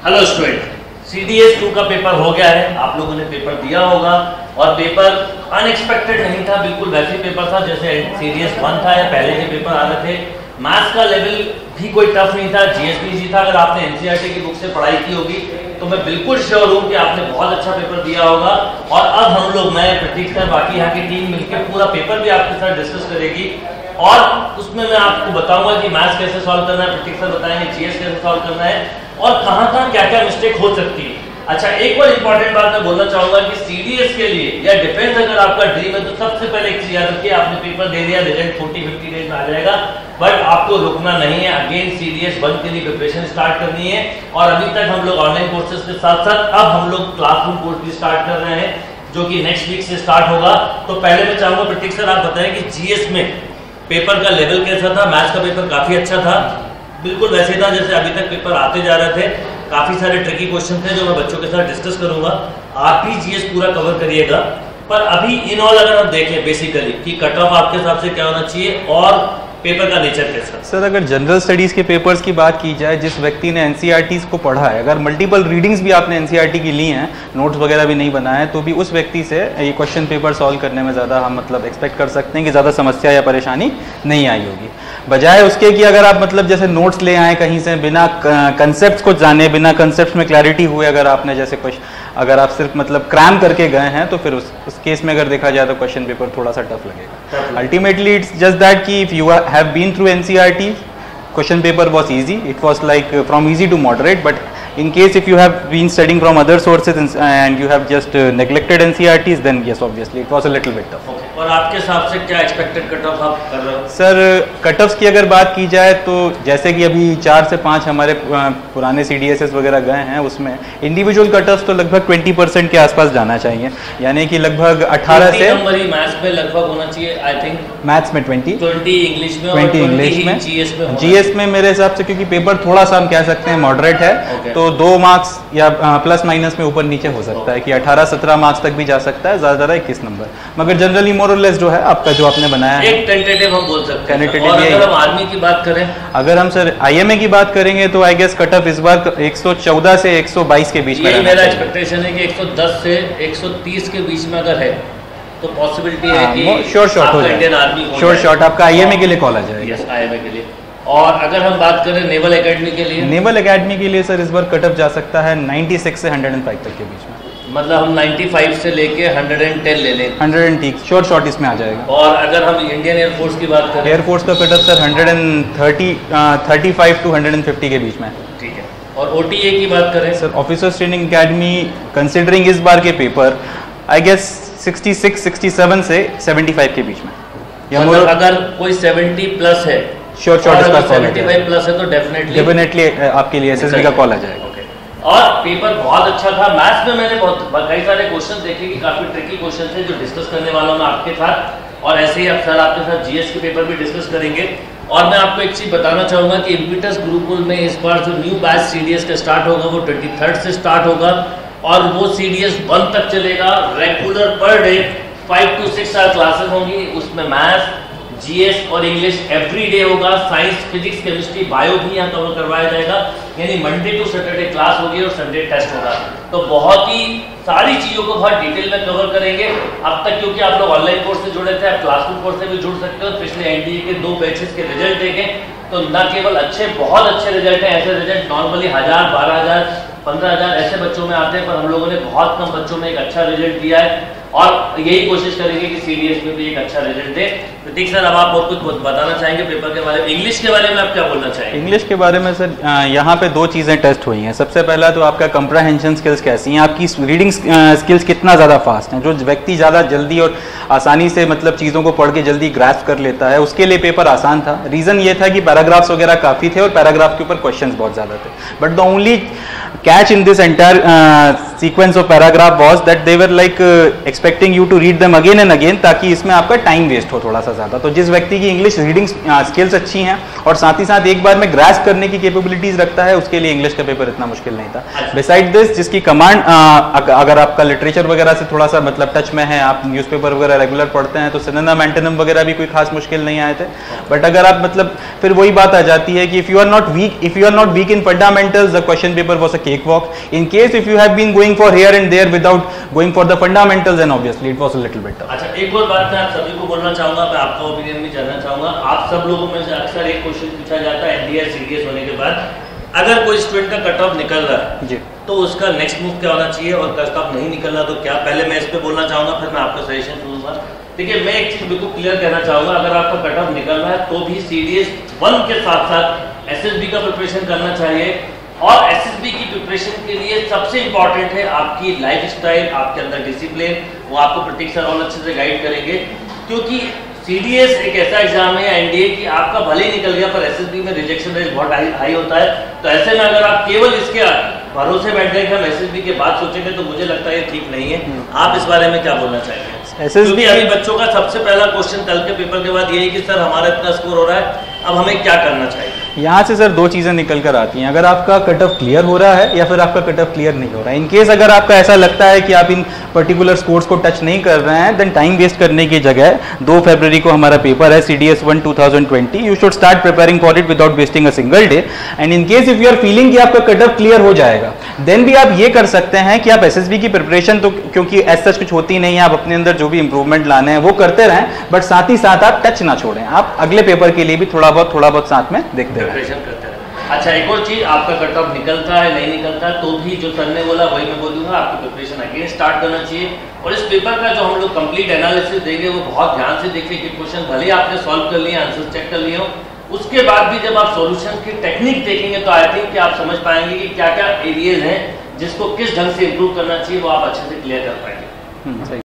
Hello student, CDS 2 का paper हो गया है। आप लोगों ने पेपर दिया होगा और पेपर अनएक्सपेक्टेड नहीं था, बिल्कुल वैसे पेपर था जैसे CDS 1 था या पहले के पेपर आ रहे थे। मैथ्स का लेवल भी कोई टफ नहीं था, GS भी इजी था। अगर आपने NCERT की बुक से पढ़ाई की होगी तो मैं बिल्कुल श्योर हूँ कि आपने बहुत अच्छा पेपर दिया होगा। और अब हम लोग, मैं प्रतीक सर, बाकी यहाँ की टीम मिलकर पूरा पेपर भी आपके साथ डिस्कस करेगी और उसमें मैं आपको बताऊंगा कि मैथ्स कैसे सॉल्व करना है, प्रतीक सर बताएंगे GS कैसे सॉल्व करना है और कहाँ क्या क्या मिस्टेक हो सकती है। अच्छा, एक और इम्पॉर्टेंट बात मैं बोलना चाहूंगा कि CDS के लिए या डिफेंस अगर आपका ड्रीम है तो सबसे पहले एक चीज याद रखिए, आपने पेपर दे दिया, रिजल्ट 40-50 डेज में आ जाएगा, बट आपको रुकना नहीं है। अगेन CDS 1 के लिए प्रिपरेशन स्टार्ट करनी है। और अभी तक हम लोग ऑनलाइन कोर्सेज के साथ साथ अब हम लोग क्लासरूम कोर्स भी स्टार्ट कर रहे हैं जो कि नेक्स्ट वीक से स्टार्ट होगा। तो पहले मैं चाहूंगा प्रतीक सर आप बताएं कि GS में पेपर का लेवल कैसा था। मैथ्स का पेपर काफी अच्छा था, बिल्कुल वैसे था जैसे अभी तक पेपर आते जा रहे थे। काफी सारे ट्रिकी क्वेश्चन थे जो मैं बच्चों के साथ डिस्कस करूंगा। आप भी GS पूरा कवर करिएगा। पर अभी इन ऑल अगर हम देखें बेसिकली कि कट ऑफ आपके हिसाब से क्या होना चाहिए और पेपर का नेचर कैसा? सर, अगर जनरल स्टडीज़ के पेपर्स की बात की जाए, जिस व्यक्ति ने NCERTs को पढ़ा है, अगर मल्टीपल रीडिंग्स भी आपने NCERT की ली हैं, नोट्स वगैरह भी नहीं बनाए हैं, तो भी उस व्यक्ति से ये क्वेश्चन पेपर सॉल्व करने में ज़्यादा हम मतलब एक्सपेक्ट कर सकते हैं कि ज़्यादा समस्या या परेशानी नहीं आई होगी। बजाय उसके कि अगर आप मतलब जैसे नोट्स ले आए कहीं से बिना कंसेप्ट को जाने, बिना कंसेप्ट में क्लैरिटी हुए, अगर आपने जैसे कुछ अगर आप सिर्फ मतलब क्रैम करके गए हैं तो फिर उस केस में अगर देखा जाए तो क्वेश्चन पेपर थोड़ा सा टफ लगेगा। अल्टीमेटली इट्स जस्ट दैट कि if you have been through NCERT, question paper was easy. It was like from easy to moderate, but in case if you have been studying from other sources and you have just neglected NCERTs, then yes, obviously it was a little bit tough. Okay. और आपके हिसाब से क्या expected cut off आप कर रहे हो? Sir, cut offs की अगर बात की जाए तो जैसे कि अभी 4 से 5 हमारे पुराने CDSs वगैरह गए हैं, उसमें इंडिविजुअल कट ऑफ्स तो लगभग 20% के आसपास जाना चाहिए, यानी कि लगभग 18 से मैथ्स में लगभग होना चाहिए। आई थिंक मैथ्स में 20 इंग्लिश में 20 इंग्लिश में, GS में मेरे हिसाब से, क्योंकि पेपर थोड़ा सा हम कह सकते हैं मॉडरेट है, तो 2 मार्क्स या प्लस माइनस में ऊपर नीचे हो सकता है कि 18-17 मार्क्स तक भी जा सकता है, ज़्यादा 21 नंबर, मगर जनरली मोर और लेस जो है आपका जो आपने बनाया है एक टेंटेटिव हम बोल सकते हैं। और अगर हम आर्मी की बात करें, अगर हम सर IMA की बात करेंगे तो आई गेस कट ऑफ इस बार 114 से 122 के बीच में रहना मेरा एक्सपेक्टेशन है कि 110 से 130 के बीच में अगर है तो पॉसिबिलिटी है कि श्योर शॉट हो इंडियन आर्मी श्योर शॉट आपका IMA के लिए कॉल आ जाएगा। यस, IMA के लिए। और अगर हम बात करें नेवल एकेडमी के लिए, नेवल एकेडमी के लिए सर इस बार कट ऑफ जा सकता है 96 से 105 तक के बीच में, मतलब हम 95 से लेके 110 ले लें, 110 श्योर शॉट इसमें आ जाएगा। और अगर हम इंडियन एयरफोर्स की बात करें, एयरफोर्स का कट ऑफ सर 135 टू 150 के बीच में, ठीक है। और OTA की बात करें sir, officers training academy considering इस बार के पेपर आई गेस 66-67 से 75 के बीच में, या मतलब अगर कोई 70 प्लस है श्योर शॉट इसका कॉल 75 प्लस है तो डेफिनेटली आपके लिए SSB का कॉल आ जाएगा। और पेपर बहुत अच्छा था। मैथ्स में मैंने कई सारे क्वेश्चन देखे कि काफी ट्रिकी क्वेश्चन थे जो डिस्कस करने वाला हूं मैं आपके साथ, और ऐसे ही अब सर आपके साथ GS के पेपर भी डिस्कस करेंगे। और मैं आपको एक चीज बताना चाहूंगा कि इम्पिटस गुरुकुल में इस बार जो न्यू बैच CDS का स्टार्ट होगा वो 23rd से स्टार्ट होगा और वो CDS 1 तक चलेगा। Regular per day 5 to 6 our classes होंगी, उसमें मैथ्स, GS और इंग्लिश एवरी डे होगा। साइंस, फिजिक्स, केमिस्ट्री, बायो भी यहाँ कवर करवाया जाएगा, यानी मंडे टू सैटरडे क्लास होगी और संडे टेस्ट होगा। तो बहुत ही सारी चीज़ों को बहुत डिटेल में कवर करेंगे। अब तक क्योंकि आप लोग ऑनलाइन कोर्स से जुड़े थे, आप क्लासरूम कोर्स से भी जुड़ सकते हो। पिछले NDA के 2 बैचेस के रिजल्ट देखें तो न केवल अच्छे, बहुत अच्छे रिजल्ट हैं। ऐसे रिजल्ट नॉर्मली 1000, 12000, 15000 ऐसे बच्चों में आते हैं, पर हम लोगों ने बहुत कम बच्चों में एक अच्छा रिजल्ट दिया है और यही कोशिश करेंगे कि CDS में भी एक अच्छा रिजल्ट दे। प्रतीक सर, अब आप और कुछ बताना चाहेंगे पेपर के बारे में? इंग्लिश के बारे में आप क्या बोलना चाहेंगे? इंग्लिश के बारे में सर यहाँ पे 2 चीज़ें टेस्ट हुई हैं। सबसे पहला तो आपका कंप्रहेंशन स्किल्स कैसी हैं, आपकी रीडिंग स्किल्स कितना ज़्यादा फास्ट हैं। जो व्यक्ति ज़्यादा जल्दी और आसानी से मतलब चीज़ों को पढ़ के जल्दी ग्रास्प कर लेता है, उसके लिए पेपर आसान था। रीज़न ये था कि पैराग्राफ्स वगैरह काफ़ी थे और पैराग्राफ के ऊपर क्वेश्चन बहुत ज़्यादा थे। But the only catch in this entire sequence of paragraph was that they were like expecting you to read them again and again, ताकि इसमें आपका टाइम वेस्ट हो थोड़ा सा ज़्यादा। तो जिस व्यक्ति की इंग्लिश रीडिंग स्किल्स अच्छी हैं और साथ ही साथ एक बार में ग्रास्प करने की कैपेबिलिटीज रखता है, उसके लिए इंग्लिश का पेपर इतना मुश्किल नहीं था। बिसाइड दिस, जिसकी कमांड अगर आपका लिटरेचर वगैरह से थोड़ा सा मतलब टच में है, आप न्यूज़पेपर वगैरह रेगुलर पढ़ते हैं, तो सिनोनिम एंटोनिम वगैरह भी कोई खास मुश्किल नहीं आए थे। बट अगर आप मतलब फिर वही बात आ जाती है कि if you are not weak in fundamentals, the question paper was a cake walk. In case if you have been going for here and there without going for the fundamentals, and obviously it was a little bit tough. अच्छा, एक और बात मैं आप सभी को बोलना चाहूंगा, मैं आपका ओपिनियन भी जानना चाहूंगा। आप सब लोगों में से अक्सर एक क्वेश्चन पूछा जाता है एनडीए सीडीएस होने के बाद, अगर कोई स्टूडेंट का कट ऑफ निकल रहा है जी, तो उसका नेक्स्ट मूव क्या होना चाहिए, और कट ऑफ नहीं निकल रहा तो क्या? पहले मैं इस पे बोलना चाहूंगा, फिर मैं आपका सजेशन सुनूंगा। देखिए, मैं एक चीज बिल्कुल क्लियर कहना चाहूंगा, अगर आपका कट ऑफ निकल रहा है तो भी सीडीएस 1 के साथ साथ एसएसबी का प्रिपरेशन करना चाहिए। और एसएसबी की प्रिपरेशन के लिए सबसे इंपॉर्टेंट है आपकी लाइफस्टाइल, आपके अंदर डिसिप्लिन। वो आपको प्रतीक सर और अच्छे से गाइड करेंगे, क्योंकि सीडीएस एक ऐसा एग्जाम है एनडीए की, आपका भले ही निकल गया पर एसएसबी में रिजेक्शन रेट बहुत हाई होता है। तो ऐसे में अगर आप केवल इसके भरोसे बैठ गए कि हम एसएसबी के बाद सोचेंगे, तो मुझे लगता है ये ठीक नहीं है। आप इस बारे में क्या बोलना चाहेंगे? क्योंकि अभी बच्चों का सबसे पहला क्वेश्चन कल के पेपर के बाद यही कि सर हमारा इतना स्कोर हो रहा है, अब हमें क्या करना चाहिए? यहाँ से सर दो चीज़ें निकल कर आती हैं, अगर आपका कट ऑफ क्लियर हो रहा है या फिर आपका कट ऑफ क्लियर नहीं हो रहा है। इन केस अगर आपका ऐसा लगता है कि आप इन पर्टिकुलर स्कोर्स को टच नहीं कर रहे हैं, देन टाइम वेस्ट करने की जगह 2 फरवरी को हमारा पेपर है CDS 1 2020, you should start preparing for it without wasting a single day. And in case if you are feeling कि आपका कट ऑफ क्लियर हो जाएगा, देन भी आप ये कर सकते हैं कि आप एसएसबी की प्रिपरेशन तो क्योंकि एज सच कुछ होती नहीं है, आप अपने अंदर जो भी इंप्रूवमेंट लाने हैं वो करते रहें, बट साथ ही साथ आप टच ना छोड़ें, आप अगले पेपर के लिए भी थोड़ा बहुत साथ में देखते रहें। करते रहें। अच्छा, एक और चीज, आपका कट ऑफ निकलता है नहीं निकलता तो भी जो सर ने बोला वही मैं बोलूंगा, आपकी प्रिपरेशन अगेन स्टार्ट करना चाहिए। और इस पेपर का जो हम लोग कंप्लीट एनालिसिस देंगे वो बहुत ध्यान से देखिए कि क्वेश्चन भले आपने सॉल्व कर लिए, आंसर चेक कर लिए हो, उसके बाद भी जब आप सॉल्यूशन की टेक्निक देखेंगे तो आई थिंक कि आप समझ पाएंगे कि क्या क्या एरियाज हैं जिसको किस ढंग से इंप्रूव करना चाहिए, वो आप अच्छे से क्लियर कर पाएंगे।